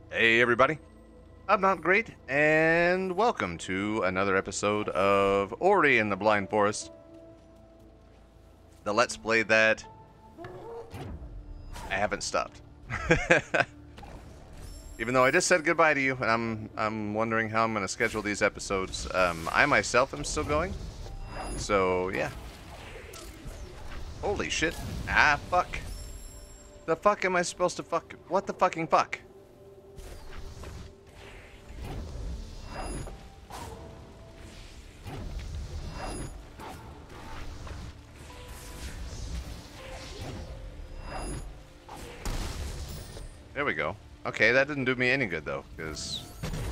Hey everybody, I'm not great, and welcome to another episode of Ori and the Blind Forest, the Let's Play that I haven't stopped. Even though I just said goodbye to you, and I'm wondering how I'm going to schedule these episodes. I myself am still going, so yeah. Holy shit! Ah, fuck! The fuck am I supposed to fuck? What the fucking fuck? There we go. Okay, that didn't do me any good though, because...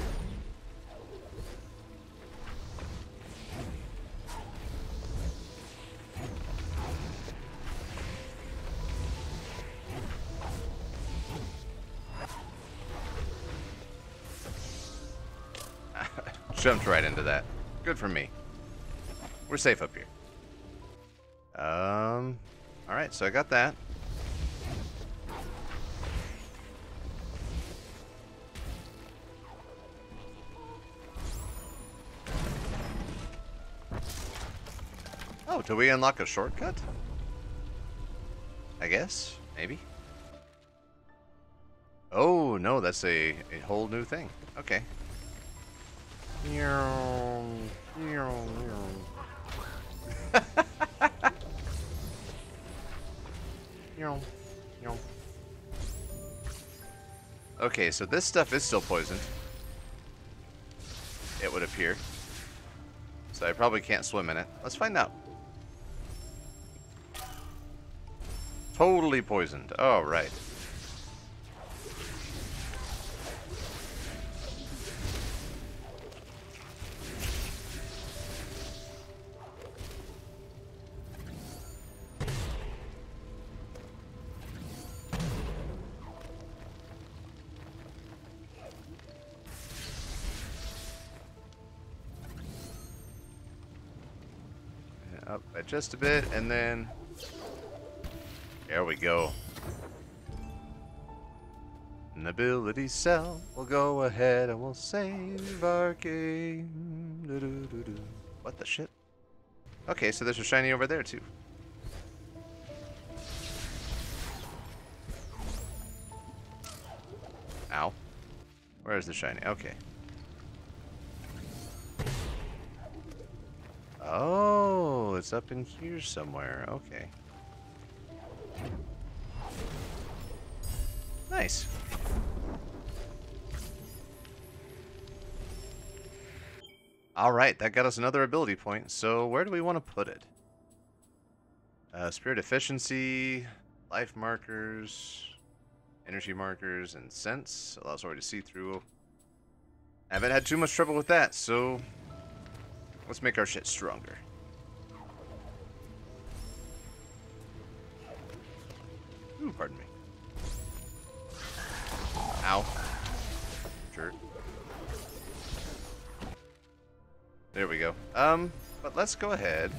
Jumped right into that. Good for me. We're safe up here. Alright, so I got that. Oh, do we unlock a shortcut? I guess. Maybe. Oh, no, that's a whole new thing. Okay. Okay, so this stuff is still poisoned. It would appear. So I probably can't swim in it. Let's find out. Totally poisoned. Oh, right. Up by just a bit, and then... There we go. An ability cell. We'll go ahead and we'll save our game. Doo-doo-doo-doo. What the shit? Okay, so there's a shiny over there too. Ow. Where is the shiny? Okay. Oh, it's up in here somewhere. Okay. Nice. Alright, that got us another ability point. So where do we want to put it? Spirit efficiency, life markers, energy markers, and sense. Allows Ori to see through. Haven't had too much trouble with that, so let's make our shit stronger. Ooh, pardon me. Ow. Jerk. There we go. But let's go ahead.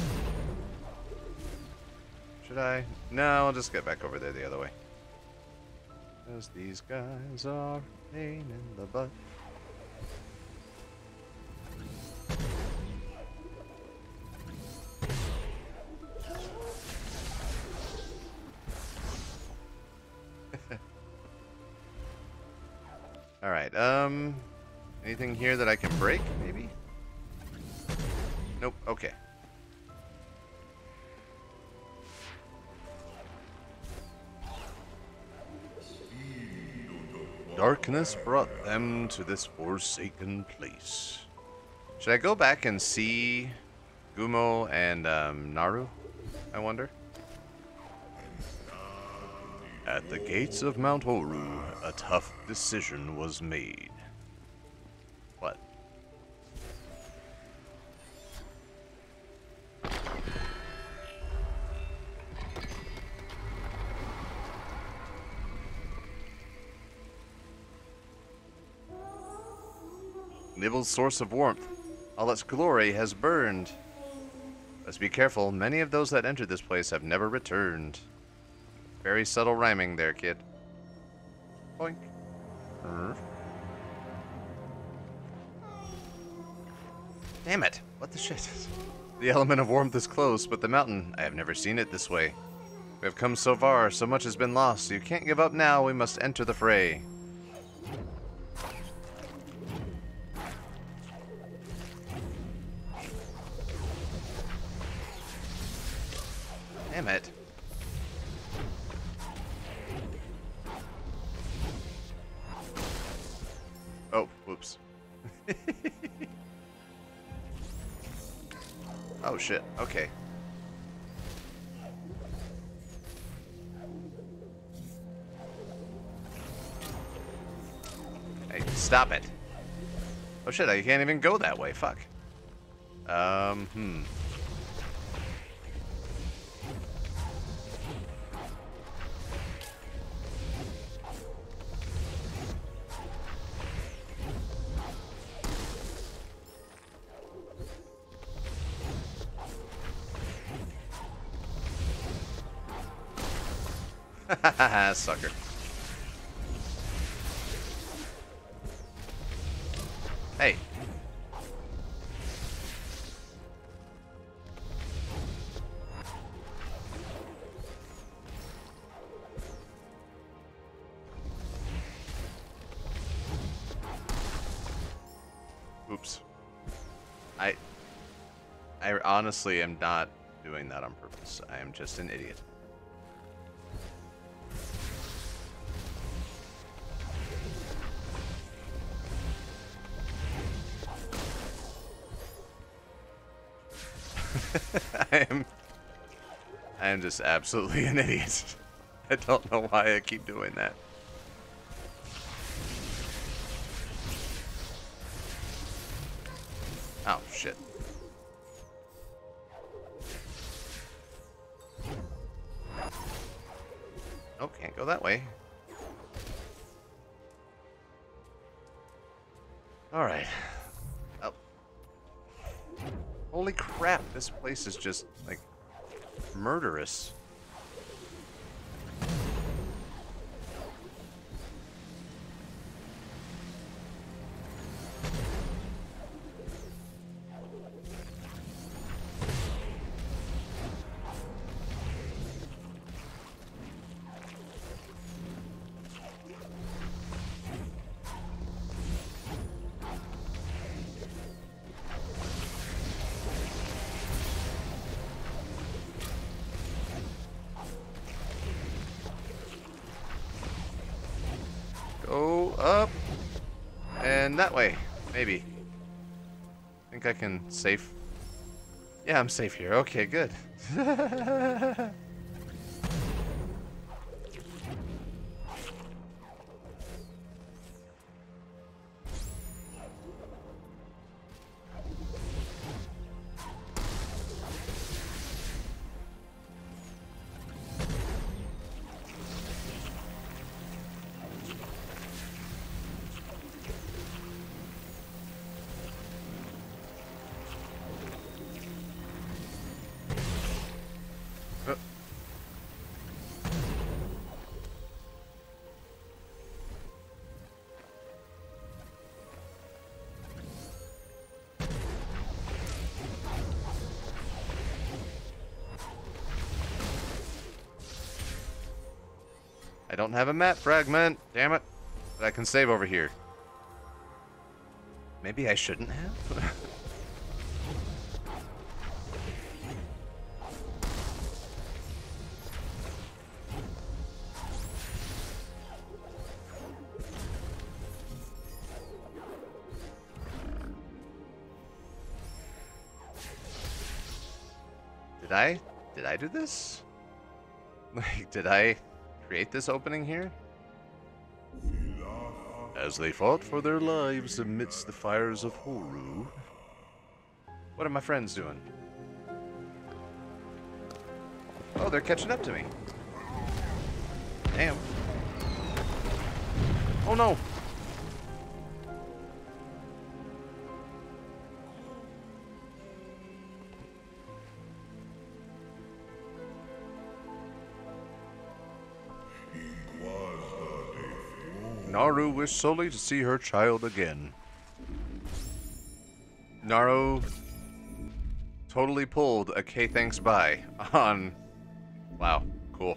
Should I? No, I'll just get back over there the other way. Because these guys are a pain in the butt. Alright, anything here that I can break, maybe? Nope, okay. Darkness brought them to this forsaken place. Should I go back and see Gumo and Naru, I wonder? At the gates of Mount Horu, a tough decision was made. What? Nibble's source of warmth. All its glory has burned. Let's be careful. Many of those that entered this place have never returned. Very subtle rhyming there, kid. Boink. Damn it! What the shit? The element of warmth is close, but the mountain, I have never seen it this way. We have come so far, so much has been lost. You can't give up now, we must enter the fray. Damn it. Oh, whoops. Oh shit, okay. Hey, stop it. Oh shit, I can't even go that way, fuck. Sucker. Hey. Oops. I honestly am not doing that on purpose. I am just an idiot. I am just absolutely an idiot. I don't know why I keep doing that. Oh, shit. Oh, can't go that way. Alright. Oh. Holy crap, this place is just, like, murderous. Go up. And that way. Maybe. Think I can safe. Yeah, I'm safe here. Okay, good. I don't have a map fragment. Damn it. But I can save over here. Maybe I shouldn't have? Did I do this? Like, did I create this opening here? As they fought for their lives amidst the fires of Horu. What are my friends doing? Oh, they're catching up to me. Damn. Oh no! Naru wished solely to see her child again. Naru totally pulled a K thanks bye on... Wow, cool.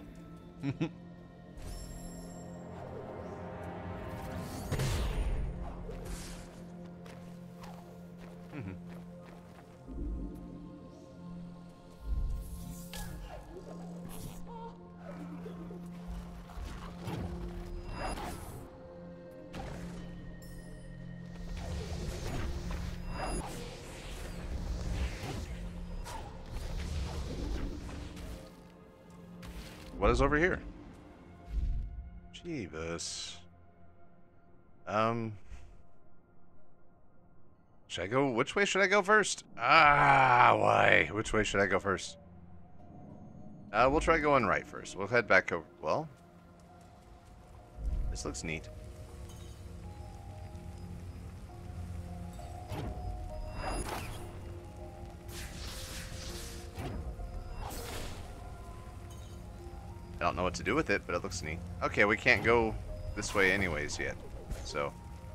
What is over here? Jeebus. Should I go? Which way should I go first? Ah, why? Which way should I go first? We'll try going right first. We'll head back over. Well, this looks neat. I don't know what to do with it, but it looks neat. Okay, we can't go this way anyways yet, so.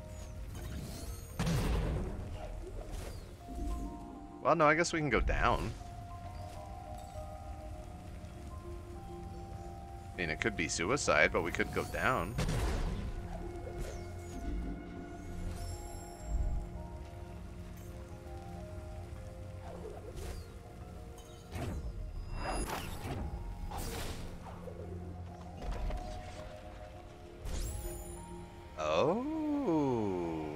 Well, no, I guess we can go down. I mean, it could be suicide, but we could go down. Oh.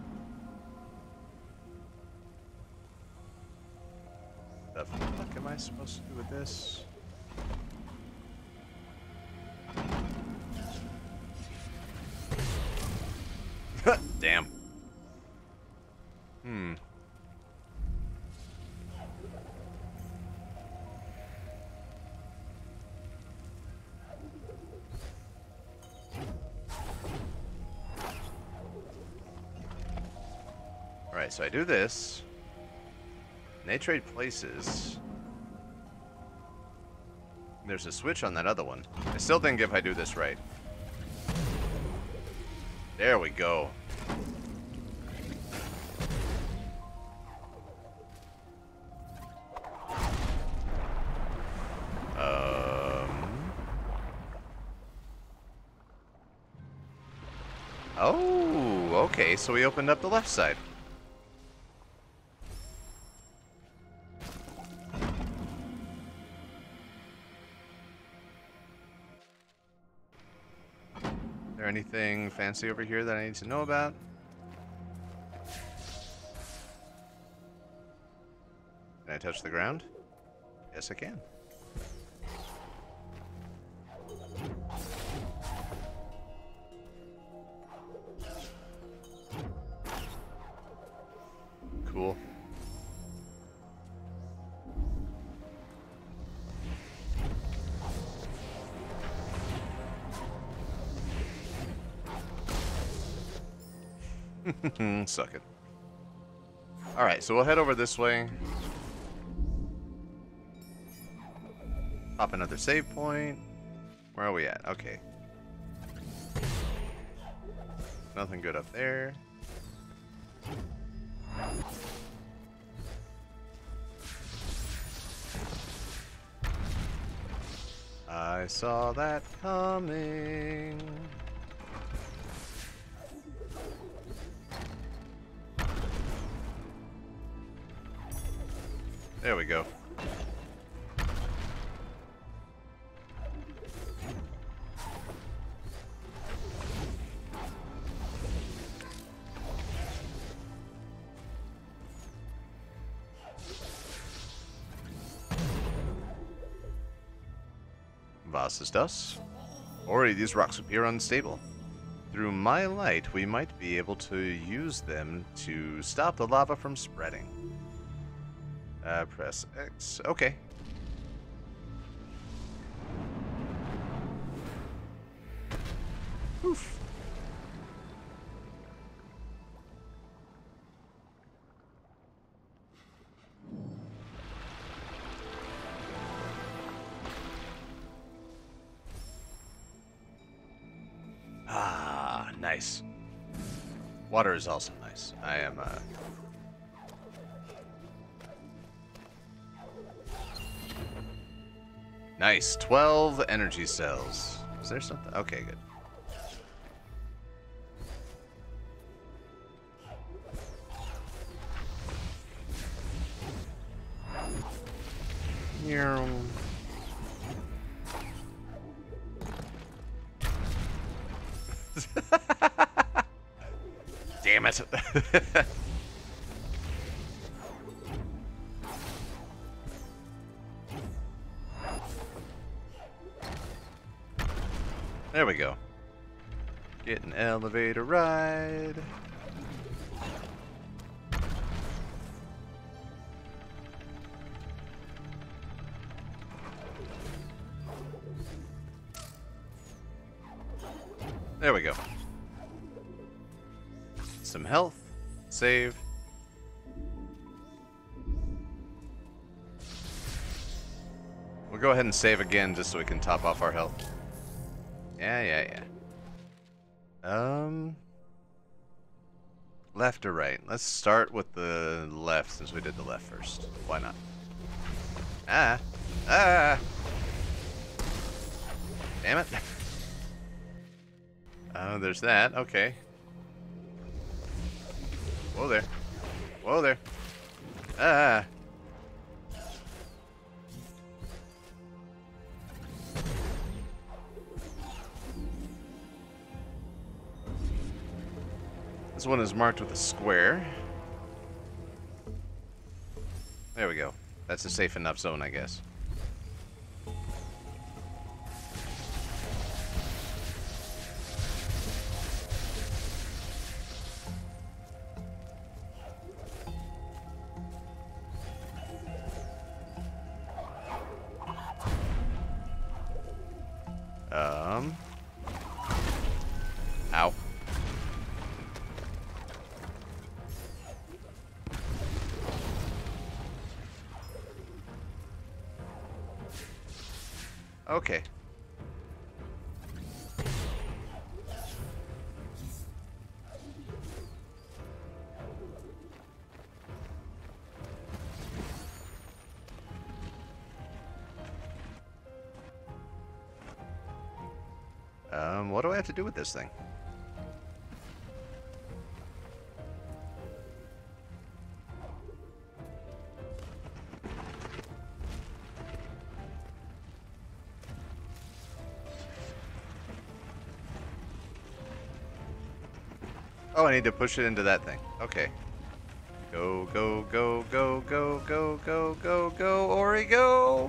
The fuck am I supposed to do with this? Damn. Alright, so I do this. And they trade places. There's a switch on that other one. I still think if I do this right. There we go. Oh, okay, so we opened up the left side. Is there anything fancy over here that I need to know about? Can I touch the ground? Yes, I can. Cool. Suck it. Alright, so we'll head over this way. Pop another save point. Where are we at? Okay. Nothing good up there. I saw that coming. There we go. Vasa's dust. Already these rocks appear unstable. Through my light, we might be able to use them to stop the lava from spreading. Press X. Okay. Oof. Ah, Nice. Water is also nice. I am, Nice. 12 energy cells. Is there something? Okay, good. Damn it. There we go. Get an elevator ride. There we go. Some health. Save. We'll go ahead and save again just so we can top off our health. Yeah. Left or right? Let's start with the left since we did the left first. Why not? Ah! Damn it. Oh, there's that. Okay. Whoa there. Whoa there. Ah! This one is marked with a square. There we go. That's a safe enough zone, I guess. Ow. Okay. What do I have to do with this thing? Oh, I need to push it into that thing. Okay. Go, go, go, go, go, go, go, go, go, Ori, go!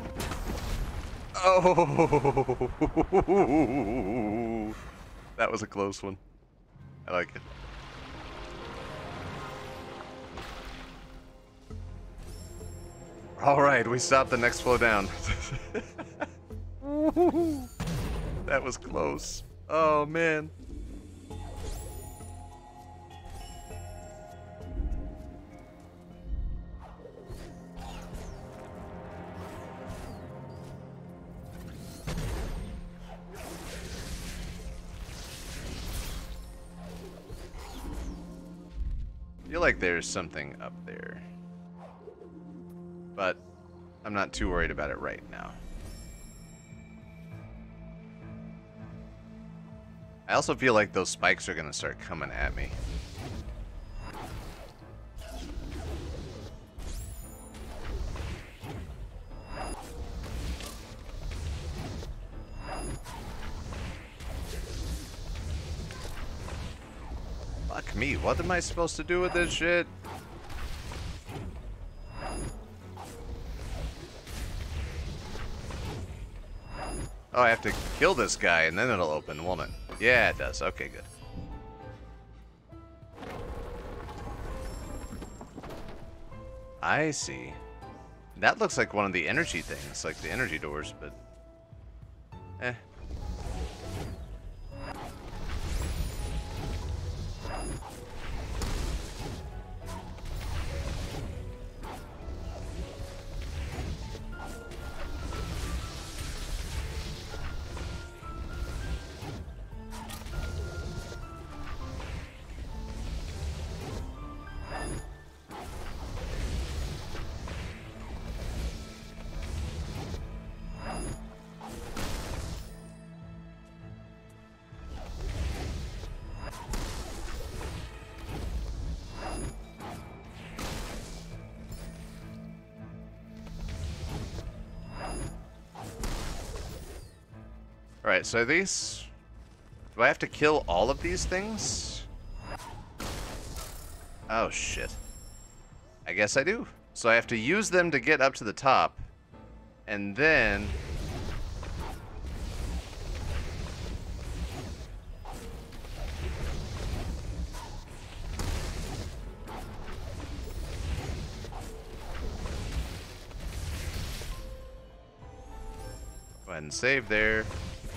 Oh! That was a close one. I like it. Alright, we stopped the next flow down. That was close. Oh, man. I feel like there's something up there, but I'm not too worried about it right now. I also feel like those spikes are gonna start coming at me. Fuck me, what am I supposed to do with this shit? Oh, I have to kill this guy and then it'll open, won't it? Yeah, it does. Okay, good. I see. That looks like one of the energy things, like the energy doors, but... eh. Alright, so these... Do I have to kill all of these things? Oh, shit. I guess I do. So I have to use them to get up to the top. And then... Go ahead and save there.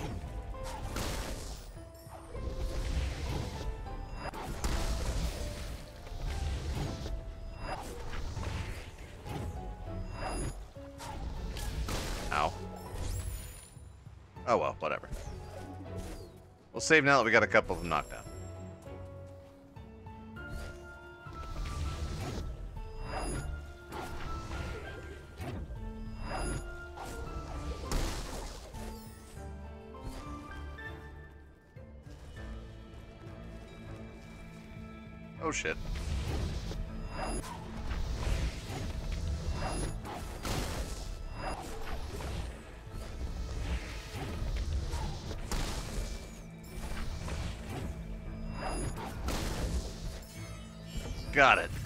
Ow. Oh well, whatever. We'll save now that we got a couple of them knocked out. Oh shit. Got it.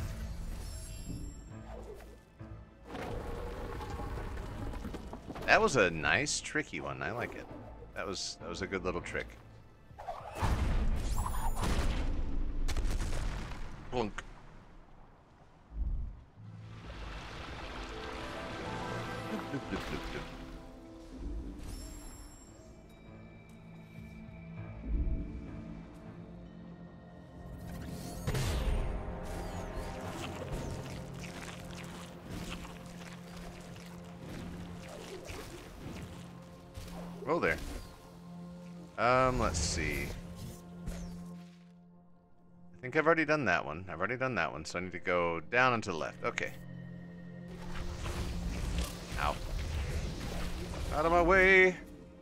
That was a nice, tricky one. I like it. That was a good little trick. Blunk. Bloop, bloop, bloop, bloop. Oh, there. Let's see. I think I've already done that one. I've already done that one, so I need to go down and to the left. Okay. Ow. Out of my way!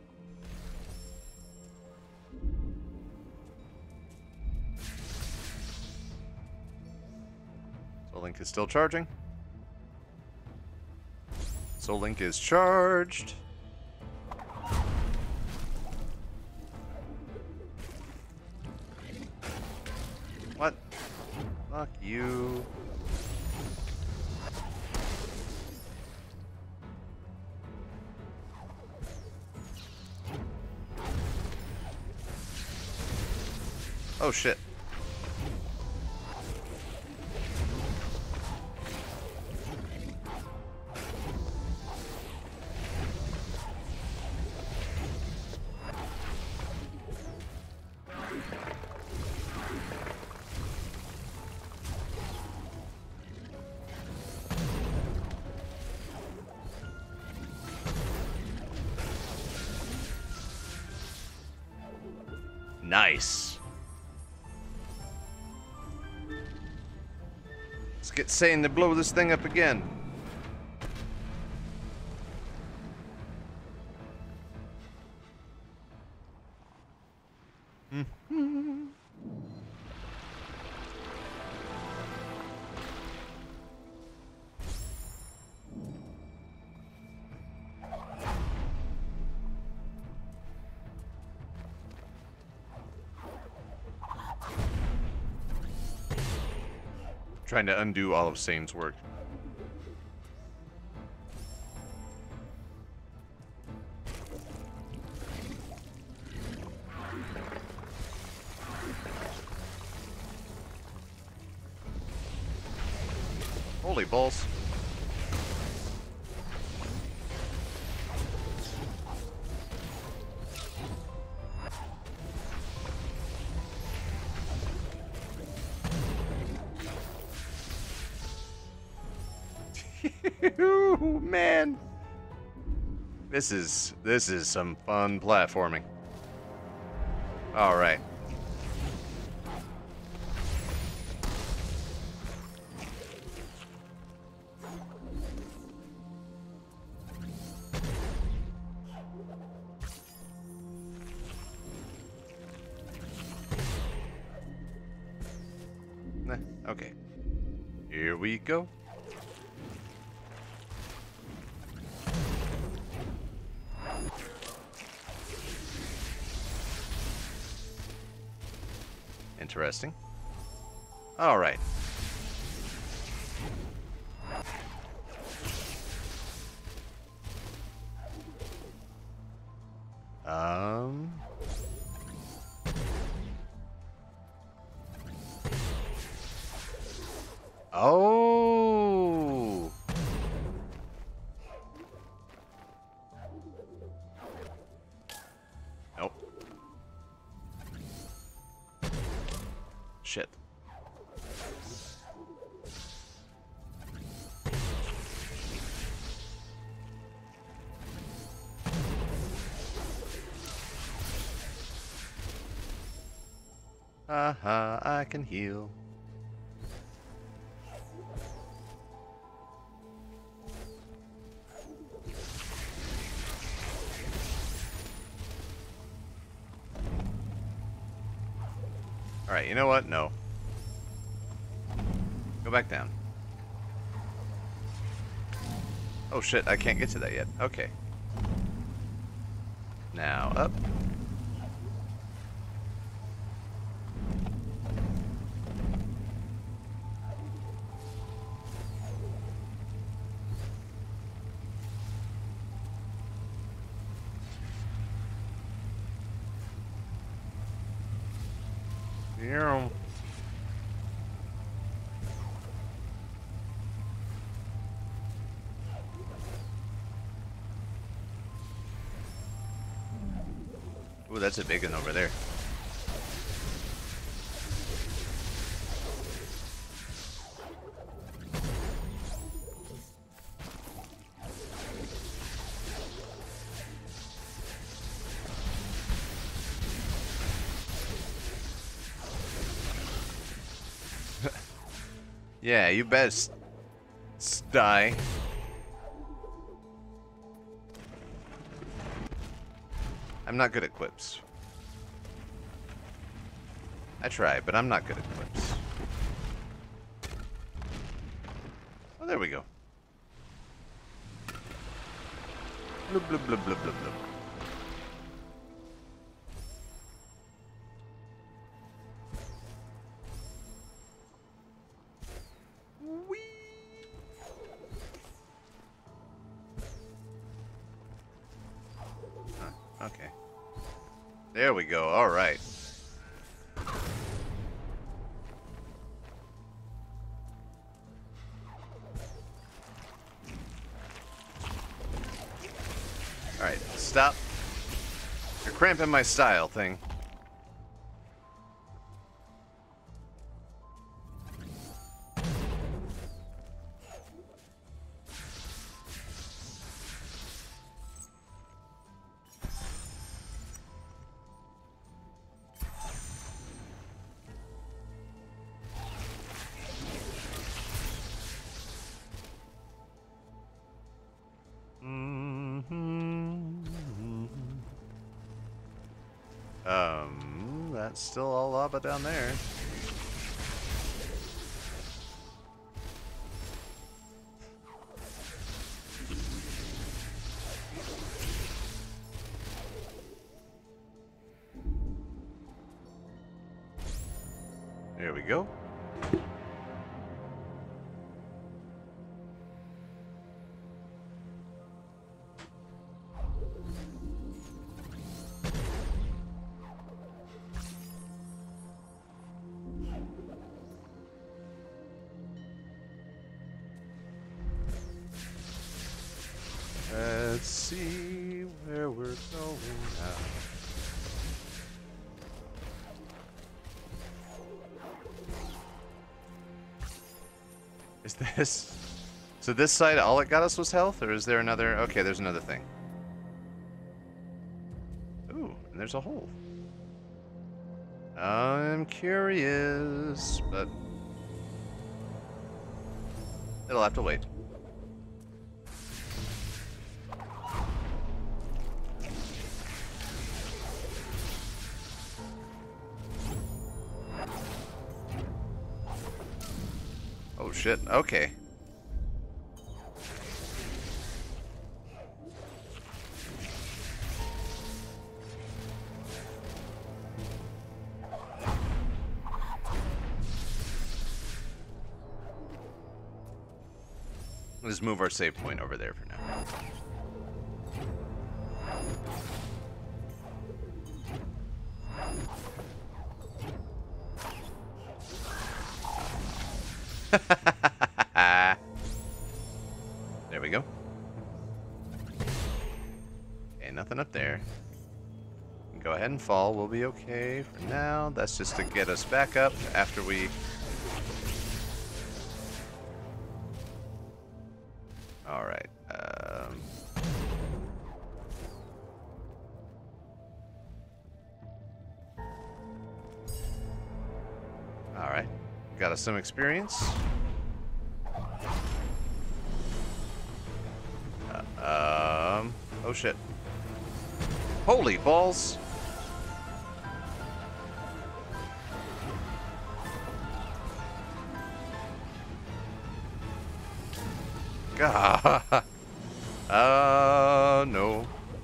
Soul Link is still charging. Soul Link is charged. What? Fuck you. Oh shit. Nice. Let's get Satan to blow this thing up again. Trying to undo all of Sane's work. Holy balls. Man, this is some fun platforming. All right. Okay. Here we go. Interesting. Alright. Oh! Nope. Shit. Haha, I can heal. Alright, you know what? No. Go back down. Oh shit, I can't get to that yet. Okay. Now, up. Yeah. Ooh, that's a big one over there. Yeah, you best die. I'm not good at quips. I try, but I'm not good at quips. Oh, there we go. Blub, blub, blub, blub, blub, blub. Whee! Huh, okay. There we go. All right. Alright, stop. You're cramping my style thing. That's still all lava down there. There we go. Let's see where we're going now. Is this... So this side, all it got us was health? Or is there another... Okay, there's another thing. Ooh, and there's a hole. I'm curious, but... it'll have to wait. Oh shit, okay. We'll just move our save point over there for now. There we go. Okay, nothing up there. Go ahead and fall. We'll be okay for now. That's just to get us back up after we... Alright. Alright. Got us some experience. Oh shit. Holy balls! God. No.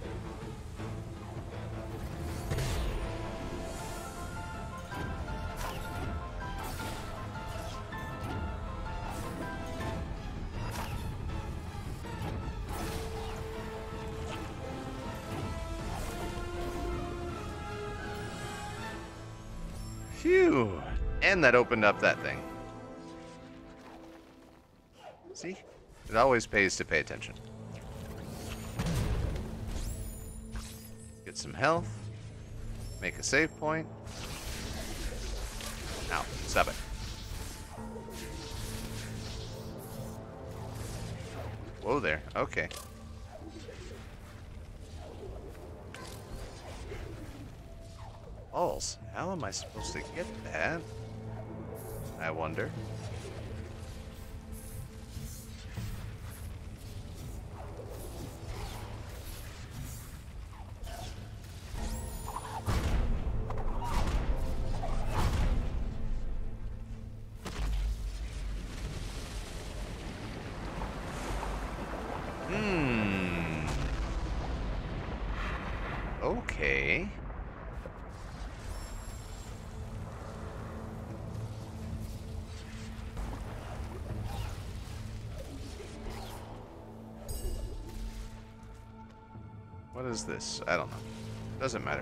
Phew. And that opened up that thing. See? It always pays to pay attention. Get some health. Make a save point. Ow. Stop it. Whoa there. Okay. Balls. How am I supposed to get that? I wonder. Okay. What is this? I don't know. Doesn't matter.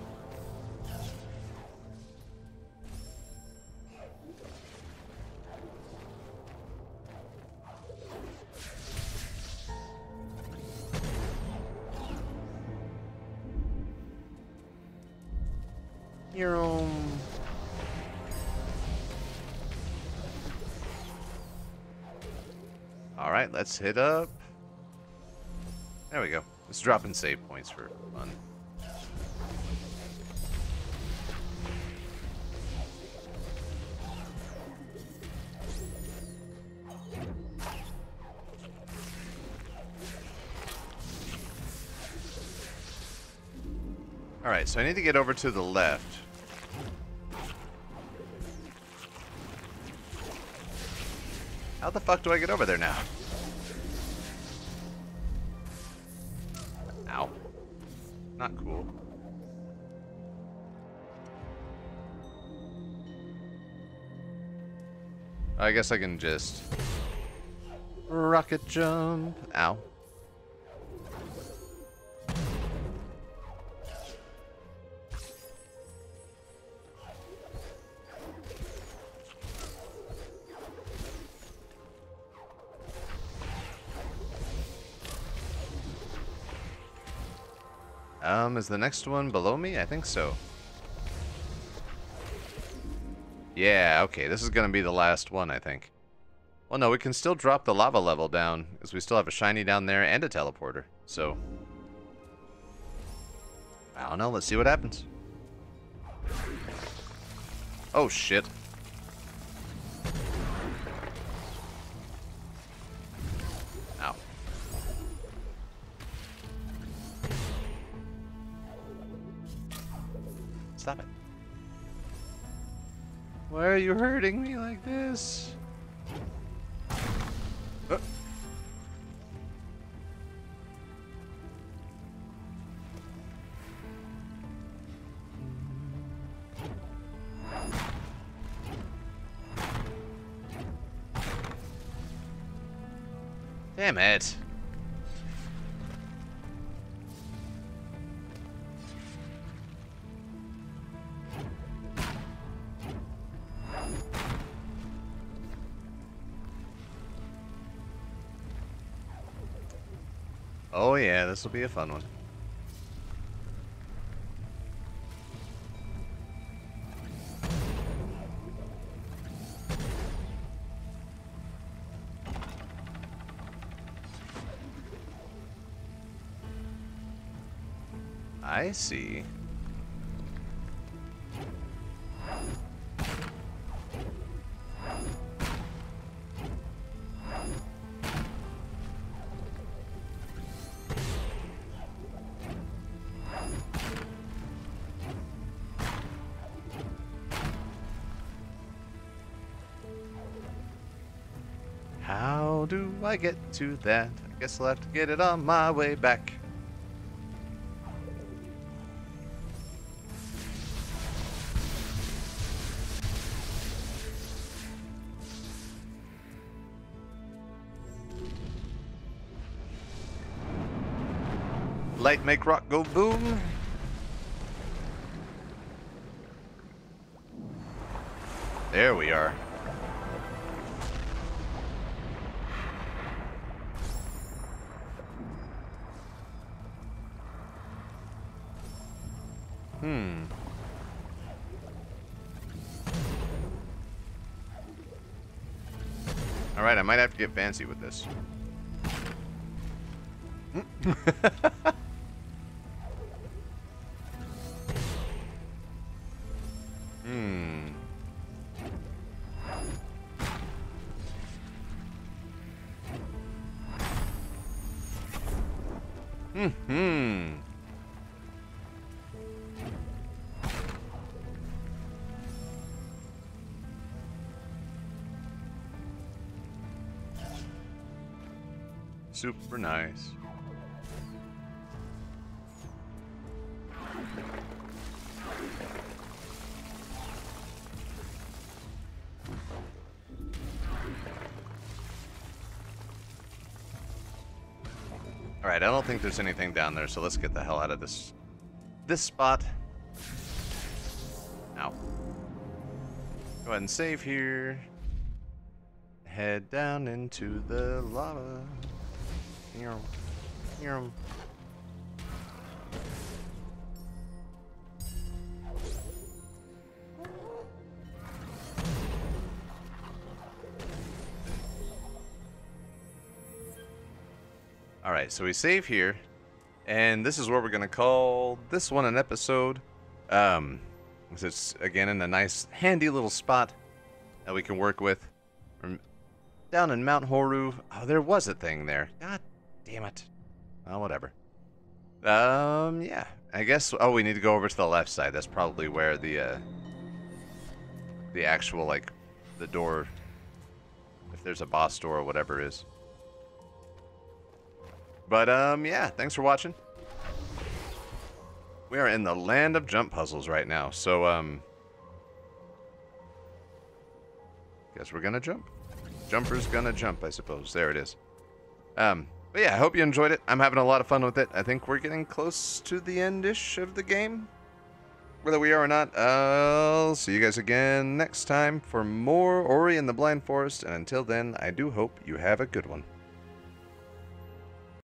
Your own. All right, let's hit up. There we go. Let's drop in save points for fun. Alright, so I need to get over to the left. How the fuck do I get over there now? Ow. Not cool. I guess I can just rocket jump. Ow. Is the next one below me? I think so. Yeah, okay, this is gonna be the last one, I think. Well, no, we can still drop the lava level down, as we still have a shiny down there and a teleporter, so... I don't know, let's see what happens. Oh, shit. Ow. Stop it. Why are you hurting me like this? Damn it. Oh yeah, this will be a fun one. I see. How do I get to that? I guess I'll have to get it on my way back. Light make rock go boom. There we are. Alright, I might have to get fancy with this. Super nice. Alright, I don't think there's anything down there, so let's get the hell out of this spot. Ow. Go ahead and save here. Head down into the lava. Alright, so we save here, and this is where we're going to call this one an episode. It's, again, in a nice, handy little spot that we can work with. Down in Mount Horu. Oh, there was a thing there. God damn it. Oh, whatever. Yeah. I guess, oh, we need to go over to the left side. That's probably where the actual, like, the door, if there's a boss door or whatever is. But, yeah, thanks for watching. We are in the land of jump puzzles right now, so, guess we're gonna jump. Jumper's gonna jump, I suppose. There it is. But yeah, I hope you enjoyed it. I'm having a lot of fun with it. I think we're getting close to the end-ish of the game. Whether we are or not, I'll see you guys again next time for more Ori and the Blind Forest. And until then, I do hope you have a good one.